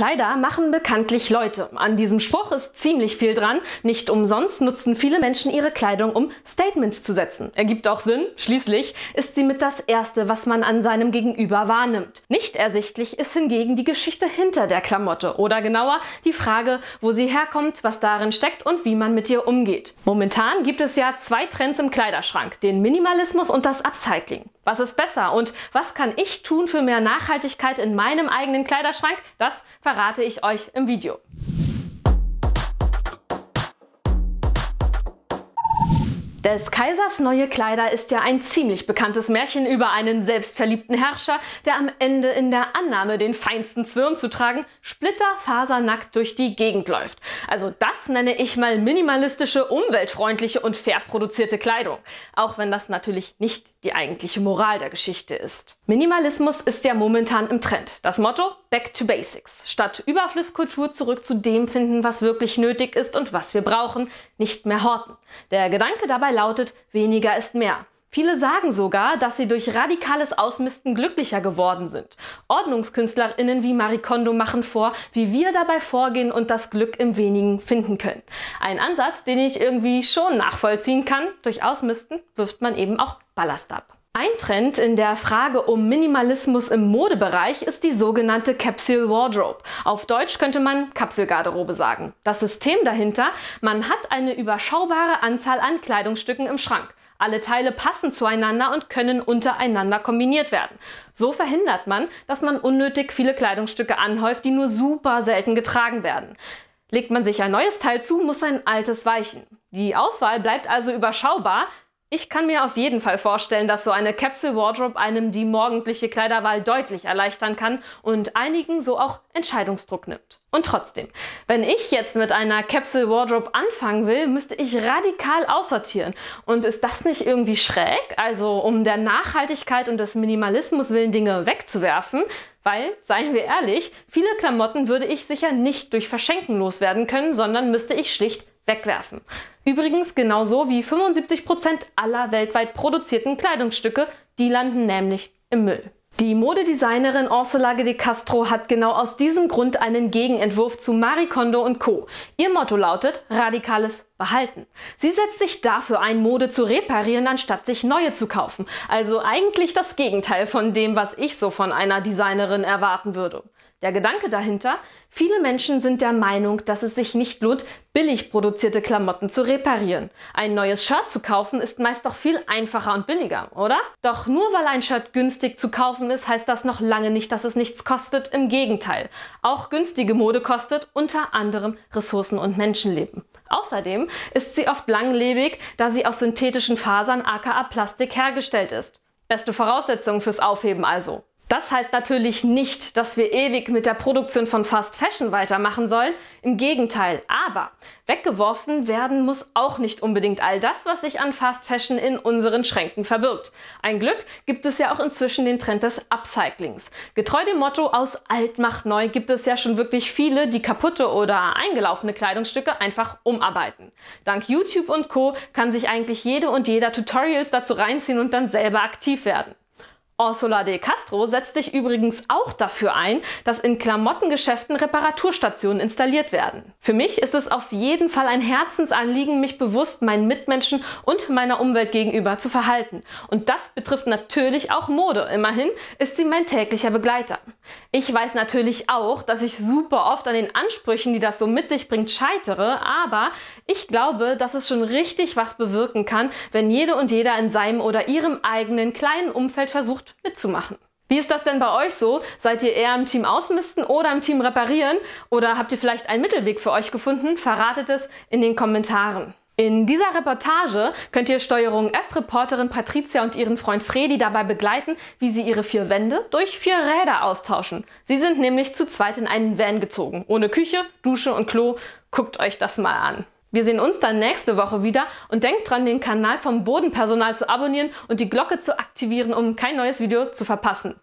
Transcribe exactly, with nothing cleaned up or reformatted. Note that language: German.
Kleider machen bekanntlich Leute. An diesem Spruch ist ziemlich viel dran. Nicht umsonst nutzen viele Menschen ihre Kleidung, um Statements zu setzen. Ergibt auch Sinn. Schließlich ist sie mit das Erste, was man an seinem Gegenüber wahrnimmt. Nicht ersichtlich ist hingegen die Geschichte hinter der Klamotte oder genauer die Frage, wo sie herkommt, was darin steckt und wie man mit ihr umgeht. Momentan gibt es ja zwei Trends im Kleiderschrank, den Minimalismus und das Upcycling. Was ist besser und was kann ich tun für mehr Nachhaltigkeit in meinem eigenen Kleiderschrank? Das verrate ich euch im Video. Des Kaisers neue Kleider ist ja ein ziemlich bekanntes Märchen über einen selbstverliebten Herrscher, der am Ende in der Annahme, den feinsten Zwirn zu tragen, splitterfasernackt durch die Gegend läuft. Also das nenne ich mal minimalistische, umweltfreundliche und fair produzierte Kleidung. Auch wenn das natürlich nicht die eigentliche Moral der Geschichte ist. Minimalismus ist ja momentan im Trend. Das Motto: Back to Basics. Statt Überflusskultur zurück zu dem finden, was wirklich nötig ist und was wir brauchen, nicht mehr horten. Der Gedanke dabei lautet, weniger ist mehr. Viele sagen sogar, dass sie durch radikales Ausmisten glücklicher geworden sind. OrdnungskünstlerInnen wie Marie Kondo machen vor, wie wir dabei vorgehen und das Glück im Wenigen finden können. Ein Ansatz, den ich irgendwie schon nachvollziehen kann. Durch Ausmisten wirft man eben auch Ballast ab. Ein Trend in der Frage um Minimalismus im Modebereich ist die sogenannte Capsule Wardrobe. Auf Deutsch könnte man Kapselgarderobe sagen. Das System dahinter: man hat eine überschaubare Anzahl an Kleidungsstücken im Schrank. Alle Teile passen zueinander und können untereinander kombiniert werden. So verhindert man, dass man unnötig viele Kleidungsstücke anhäuft, die nur super selten getragen werden. Legt man sich ein neues Teil zu, muss ein altes weichen. Die Auswahl bleibt also überschaubar. Ich kann mir auf jeden Fall vorstellen, dass so eine Capsule Wardrobe einem die morgendliche Kleiderwahl deutlich erleichtern kann und einigen so auch Entscheidungsdruck nimmt. Und trotzdem, wenn ich jetzt mit einer Capsule Wardrobe anfangen will, müsste ich radikal aussortieren. Und ist das nicht irgendwie schräg? Also um der Nachhaltigkeit und des Minimalismus willen Dinge wegzuwerfen? Weil, seien wir ehrlich, viele Klamotten würde ich sicher nicht durch Verschenken loswerden können, sondern müsste ich schlicht wegwerfen. Übrigens genauso wie fünfundsiebzig Prozent aller weltweit produzierten Kleidungsstücke, die landen nämlich im Müll. Die Modedesignerin Orsola de Castro hat genau aus diesem Grund einen Gegenentwurf zu Marie Kondo und Co. Ihr Motto lautet: radikales Behalten. Sie setzt sich dafür ein, Mode zu reparieren, anstatt sich neue zu kaufen. Also eigentlich das Gegenteil von dem, was ich so von einer Designerin erwarten würde. Der Gedanke dahinter: viele Menschen sind der Meinung, dass es sich nicht lohnt, billig produzierte Klamotten zu reparieren. Ein neues Shirt zu kaufen ist meist doch viel einfacher und billiger, oder? Doch nur weil ein Shirt günstig zu kaufen ist, heißt das noch lange nicht, dass es nichts kostet. Im Gegenteil. Auch günstige Mode kostet unter anderem Ressourcen und Menschenleben. Außerdem ist sie oft langlebig, da sie aus synthetischen Fasern aka Plastik hergestellt ist. Beste Voraussetzungen fürs Aufheben also. Das heißt natürlich nicht, dass wir ewig mit der Produktion von Fast Fashion weitermachen sollen. Im Gegenteil. Aber weggeworfen werden muss auch nicht unbedingt all das, was sich an Fast Fashion in unseren Schränken verbirgt. Ein Glück gibt es ja auch inzwischen den Trend des Upcyclings. Getreu dem Motto aus alt macht neu gibt es ja schon wirklich viele, die kaputte oder eingelaufene Kleidungsstücke einfach umarbeiten. Dank YouTube und Co. kann sich eigentlich jede und jeder Tutorials dazu reinziehen und dann selber aktiv werden. Orsola de Castro setzt sich übrigens auch dafür ein, dass in Klamottengeschäften Reparaturstationen installiert werden. Für mich ist es auf jeden Fall ein Herzensanliegen, mich bewusst meinen Mitmenschen und meiner Umwelt gegenüber zu verhalten. Und das betrifft natürlich auch Mode. Immerhin ist sie mein täglicher Begleiter. Ich weiß natürlich auch, dass ich super oft an den Ansprüchen, die das so mit sich bringt, scheitere, aber ich glaube, dass es schon richtig was bewirken kann, wenn jede und jeder in seinem oder ihrem eigenen kleinen Umfeld versucht, mitzumachen. Wie ist das denn bei euch so? Seid ihr eher im Team Ausmisten oder im Team Reparieren? Oder habt ihr vielleicht einen Mittelweg für euch gefunden? Verratet es in den Kommentaren. In dieser Reportage könnt ihr Steuerung F-Reporterin Patricia und ihren Freund Fredi dabei begleiten, wie sie ihre vier Wände durch vier Räder austauschen. Sie sind nämlich zu zweit in einen Van gezogen. Ohne Küche, Dusche und Klo. Guckt euch das mal an. Wir sehen uns dann nächste Woche wieder und denkt dran, den Kanal vom Bodenpersonal zu abonnieren und die Glocke zu aktivieren, um kein neues Video zu verpassen.